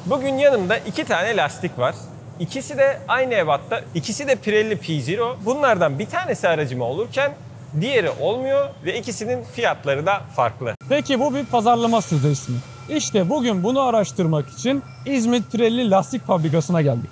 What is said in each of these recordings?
Bugün yanımda 2 tane lastik var. İkisi de aynı ebatta, ikisi de Pirelli P0. Bunlardan bir tanesi aracıma olurken diğeri olmuyor ve ikisinin fiyatları da farklı. Peki bu bir pazarlama stratejisi mi? İşte bugün bunu araştırmak için İzmit Pirelli Lastik Fabrikası'na geldik.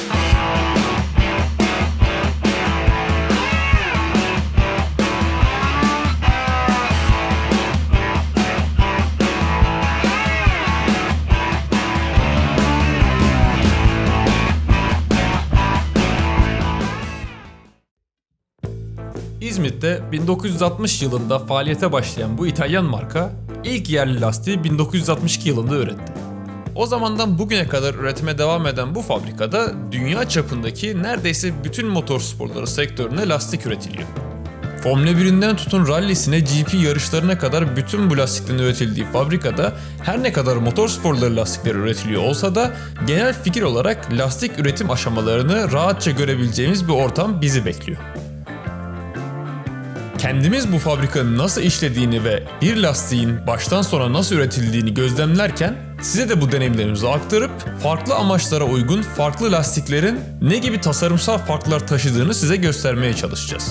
İzmit'te 1960 yılında faaliyete başlayan bu İtalyan marka ilk yerli lastiği 1962 yılında üretti. O zamandan bugüne kadar üretime devam eden bu fabrikada dünya çapındaki neredeyse bütün motorsporları sektörüne lastik üretiliyor. Formula 1'inden tutun rallisine, GP yarışlarına kadar bütün bu lastiklerin üretildiği fabrikada her ne kadar motorsporları lastikleri üretiliyor olsa da genel fikir olarak lastik üretim aşamalarını rahatça görebileceğimiz bir ortam bizi bekliyor. Kendimiz bu fabrikanın nasıl işlediğini ve bir lastiğin baştan sona nasıl üretildiğini gözlemlerken size de bu deneyimlerimizi aktarıp farklı amaçlara uygun farklı lastiklerin ne gibi tasarımsal farklar taşıdığını size göstermeye çalışacağız.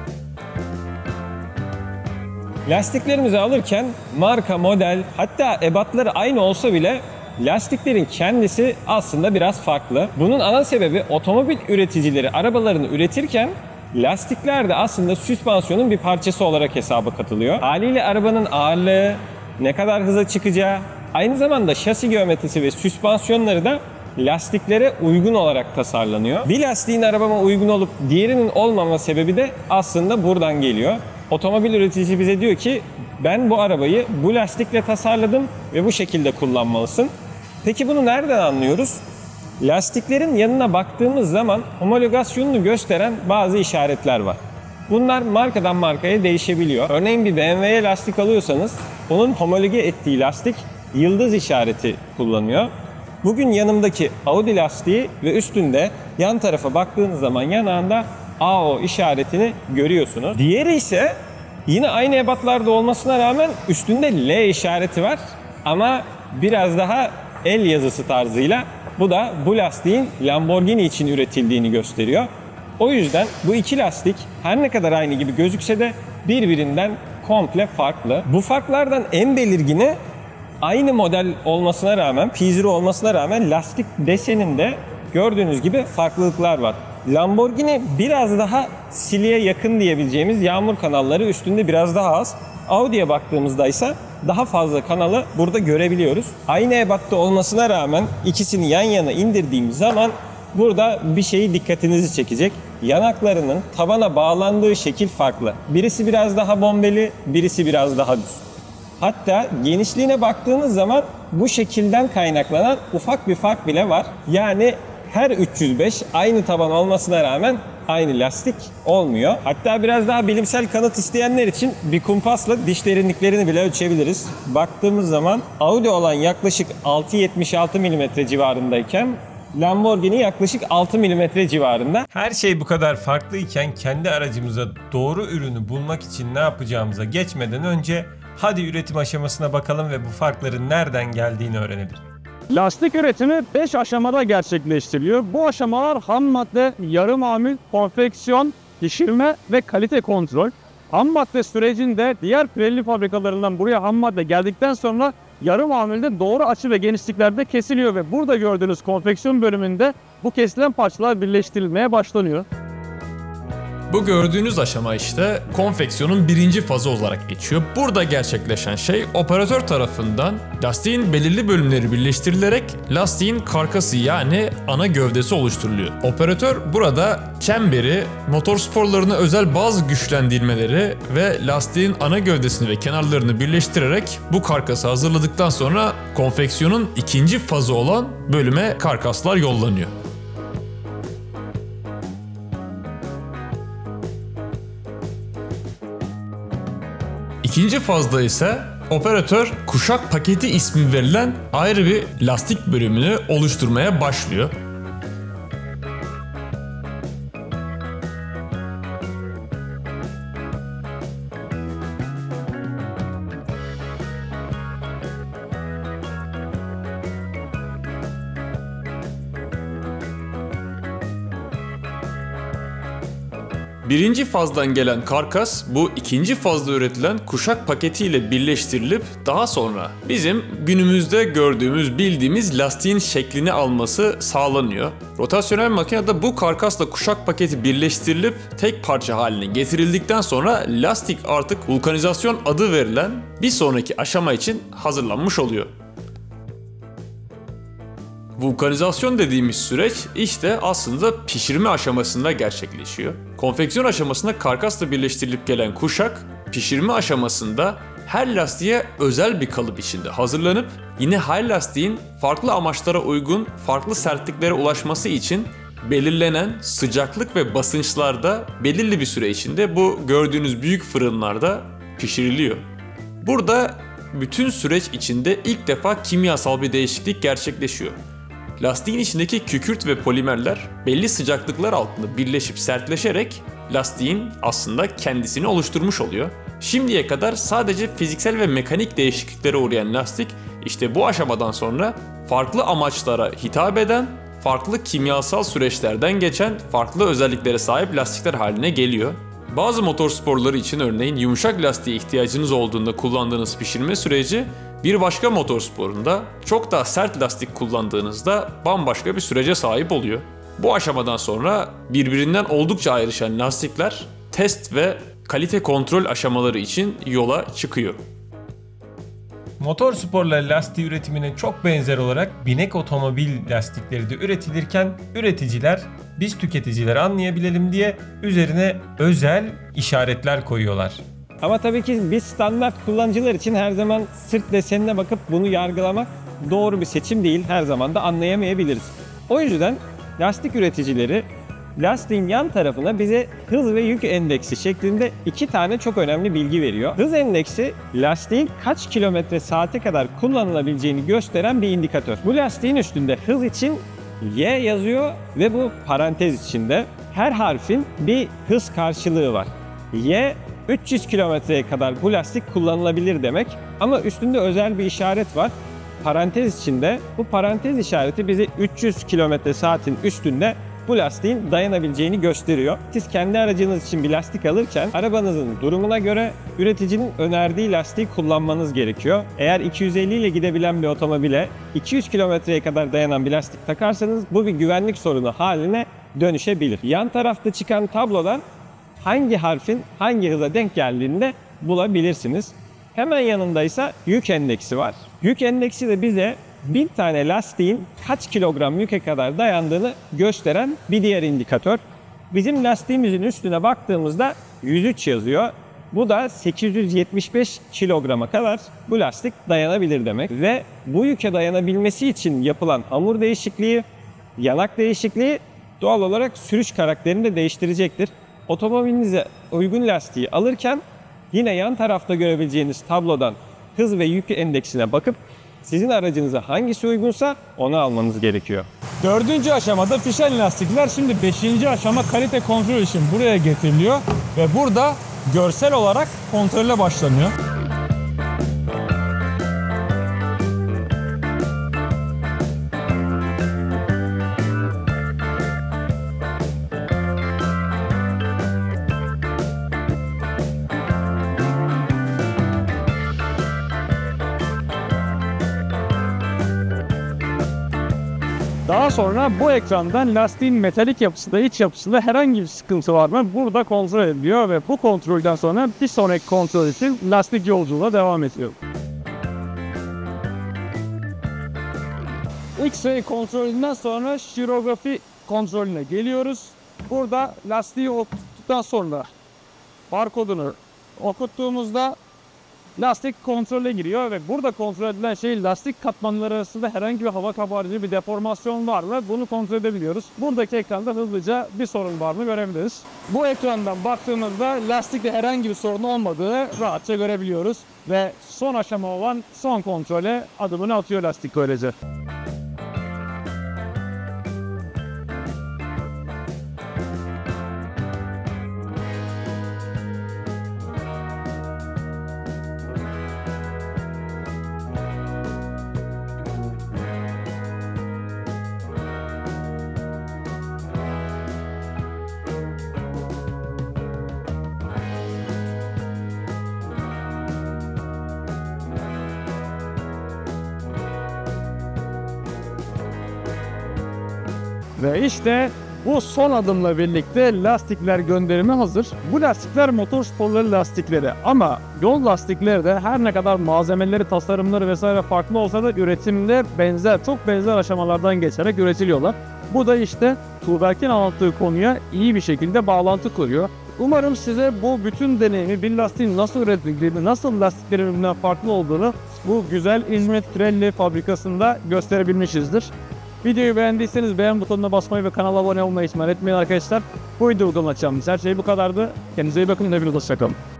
Lastiklerimizi alırken marka, model, hatta ebatları aynı olsa bile lastiklerin kendisi aslında biraz farklı. Bunun ana sebebi otomobil üreticileri arabalarını üretirken lastikler de aslında süspansiyonun bir parçası olarak hesaba katılıyor. Haliyle arabanın ağırlığı, ne kadar hıza çıkacağı, aynı zamanda şasi geometrisi ve süspansiyonları da lastiklere uygun olarak tasarlanıyor. Bir lastiğin arabama uygun olup diğerinin olmama sebebi de aslında buradan geliyor. Otomobil üreticisi bize diyor ki ben bu arabayı bu lastikle tasarladım ve bu şekilde kullanmalısın. Peki bunu nereden anlıyoruz? Lastiklerin yanına baktığımız zaman homologasyonunu gösteren bazı işaretler var. Bunlar markadan markaya değişebiliyor. Örneğin bir BMW'ye lastik alıyorsanız onun homologe ettiği lastik yıldız işareti kullanıyor. Bugün yanımdaki Audi lastiği ve üstünde yan tarafa baktığınız zaman yanağında AO işaretini görüyorsunuz. Diğeri ise yine aynı ebatlarda olmasına rağmen üstünde L işareti var ama biraz daha el yazısı tarzıyla. Bu da bu lastiğin Lamborghini için üretildiğini gösteriyor. O yüzden bu iki lastik her ne kadar aynı gibi gözükse de birbirinden komple farklı. Bu farklardan en belirgini aynı model olmasına rağmen, P0 olmasına rağmen lastik deseninde gördüğünüz gibi farklılıklar var. Lamborghini biraz daha siliğe yakın diyebileceğimiz yağmur kanalları üstünde biraz daha az. Audi'ye baktığımızda ise daha fazla kanalı burada görebiliyoruz. Aynı ebatta olmasına rağmen ikisini yan yana indirdiğimiz zaman burada bir şeyi dikkatinizi çekecek. Yanaklarının tabana bağlandığı şekil farklı. Birisi biraz daha bombeli, birisi biraz daha düz. Hatta genişliğine baktığınız zaman bu şekilden kaynaklanan ufak bir fark bile var. Yani her 305 aynı taban olmasına rağmen aynı lastik olmuyor. Hatta biraz daha bilimsel kanıt isteyenler için bir kumpasla diş derinliklerini bile ölçebiliriz. Baktığımız zaman Audi olan yaklaşık 6.76 mm civarındayken Lamborghini yaklaşık 6 mm civarında. Her şey bu kadar farklıyken kendi aracımıza doğru ürünü bulmak için ne yapacağımıza geçmeden önce hadi üretim aşamasına bakalım ve bu farkların nereden geldiğini öğrenelim. Lastik üretimi 5 aşamada gerçekleştiriliyor. Bu aşamalar ham madde, yarı mamul, konfeksiyon, pişirme ve kalite kontrol. Ham madde sürecinde diğer Pirelli fabrikalarından buraya ham madde geldikten sonra yarı mamulde doğru açı ve genişliklerde kesiliyor ve burada gördüğünüz konfeksiyon bölümünde bu kesilen parçalar birleştirilmeye başlanıyor. Bu gördüğünüz aşama işte konfeksiyonun birinci fazı olarak geçiyor. Burada gerçekleşen şey operatör tarafından lastiğin belirli bölümleri birleştirilerek lastiğin karkası yani ana gövdesi oluşturuluyor. Operatör burada çemberi, motorsporlarına özel bazı güçlendirmeleri ve lastiğin ana gövdesini ve kenarlarını birleştirerek bu karkası hazırladıktan sonra konfeksiyonun ikinci fazı olan bölüme karkaslar yollanıyor. İkinci fazda ise operatör kuşak paketi ismi verilen ayrı bir lastik bölümünü oluşturmaya başlıyor. Birinci fazdan gelen karkas bu ikinci fazda üretilen kuşak paketiyle birleştirilip daha sonra bizim günümüzde gördüğümüz bildiğimiz lastiğin şeklini alması sağlanıyor. Rotasyonel makinede bu karkasla kuşak paketi birleştirilip tek parça haline getirildikten sonra lastik artık vulkanizasyon adı verilen bir sonraki aşama için hazırlanmış oluyor. Vulkanizasyon dediğimiz süreç işte aslında pişirme aşamasında gerçekleşiyor. Konfeksiyon aşamasında karkasla birleştirilip gelen kuşak, pişirme aşamasında her lastiğe özel bir kalıp içinde hazırlanıp yine her lastiğin farklı amaçlara uygun farklı sertliklere ulaşması için belirlenen sıcaklık ve basınçlarda belirli bir süre içinde bu gördüğünüz büyük fırınlarda pişiriliyor. Burada bütün süreç içinde ilk defa kimyasal bir değişiklik gerçekleşiyor. Lastiğin içindeki kükürt ve polimerler belli sıcaklıklar altında birleşip sertleşerek lastiğin aslında kendisini oluşturmuş oluyor. Şimdiye kadar sadece fiziksel ve mekanik değişikliklere uğrayan lastik işte bu aşamadan sonra farklı amaçlara hitap eden, farklı kimyasal süreçlerden geçen farklı özelliklere sahip lastikler haline geliyor. Bazı motor sporları için örneğin yumuşak lastiğe ihtiyacınız olduğunda kullandığınız pişirme süreci bir başka motor sporunda çok daha sert lastik kullandığınızda bambaşka bir sürece sahip oluyor. Bu aşamadan sonra birbirinden oldukça ayrışan lastikler test ve kalite kontrol aşamaları için yola çıkıyor. Motor sporları lastiği üretimine çok benzer olarak binek otomobil lastikleri de üretilirken üreticiler biz tüketiciler anlayabilelim diye üzerine özel işaretler koyuyorlar. Ama tabii ki biz standart kullanıcılar için her zaman sırt desenine bakıp bunu yargılamak doğru bir seçim değil. Her zaman da anlayamayabiliriz. O yüzden lastik üreticileri lastiğin yan tarafına bize hız ve yük endeksi şeklinde iki tane çok önemli bilgi veriyor. Hız endeksi lastiğin kaç kilometre saate kadar kullanılabileceğini gösteren bir indikatör. Bu lastiğin üstünde hız için Y yazıyor ve bu parantez içinde her harfin bir hız karşılığı var. Y 300 kilometreye kadar bu lastik kullanılabilir demek ama üstünde özel bir işaret var. Parantez içinde bu parantez işareti bize 300 kilometre saatin üstünde bu lastiğin dayanabileceğini gösteriyor. Siz kendi aracınız için bir lastik alırken arabanızın durumuna göre üreticinin önerdiği lastiği kullanmanız gerekiyor. Eğer 250 ile gidebilen bir otomobile 200 kilometreye kadar dayanan bir lastik takarsanız bu bir güvenlik sorunu haline dönüşebilir. Yan tarafta çıkan tablodan hangi harfin hangi hıza denk geldiğini de bulabilirsiniz. Hemen yanında ise yük endeksi var. Yük endeksi de bize bir tane lastiğin kaç kilogram yüke kadar dayandığını gösteren bir diğer indikatör. Bizim lastiğimizin üstüne baktığımızda 103 yazıyor. Bu da 875 kilograma kadar bu lastik dayanabilir demek. Ve bu yüke dayanabilmesi için yapılan hamur değişikliği, yanak değişikliği doğal olarak sürüş karakterini de değiştirecektir. Otomobilinize uygun lastiği alırken yine yan tarafta görebileceğiniz tablodan hız ve yük endeksine bakıp sizin aracınıza hangisi uygunsa onu almanız gerekiyor. 4. aşamada pişen lastikler şimdi 5. aşama kalite kontrol için buraya getiriliyor ve burada görsel olarak kontrole başlanıyor. Daha sonra bu ekrandan lastiğin metalik yapısında, iç yapısında herhangi bir sıkıntı var mı? Burada kontrol ediliyor ve bu kontrolden sonra bir sonraki kontrol için lastik yolculuğuna devam ediyor. X-ray kontrolünden sonra şirografi kontrolüne geliyoruz. Burada lastiği okuttuktan sonra barkodunu okuttuğumuzda lastik kontrole giriyor ve burada kontrol edilen şey lastik katmanları arasında herhangi bir hava kabarcığı, bir deformasyon var mı? Bunu kontrol edebiliyoruz. Buradaki ekranda hızlıca bir sorun var mı görebiliriz. Bu ekrandan baktığımızda lastikte herhangi bir sorun olmadığını rahatça görebiliyoruz ve son aşama olan son kontrole adımını atıyor lastik böylece. Ve işte bu son adımla birlikte lastikler gönderime hazır. Bu lastikler motor sporları lastikleri ama yol lastikleri de her ne kadar malzemeleri, tasarımları vesaire farklı olsa da üretimde çok benzer aşamalardan geçerek üretiliyorlar. Bu da işte Tuğberk'in anlattığı konuya iyi bir şekilde bağlantı kuruyor. Umarım size bu bütün deneyimi, bir lastiğin nasıl üretildiğini, nasıl lastiklerin birbirinden farklı olduğunu bu güzel İzmit Pirelli fabrikasında gösterebilmişizdir. Videoyu beğendiyseniz beğen butonuna basmayı ve kanala abone olmayı ihmal etmeyin arkadaşlar. Bu videoda anlatacağımız her şey bu kadardı. Kendinize iyi bakın. Hepinize hoşçakalın.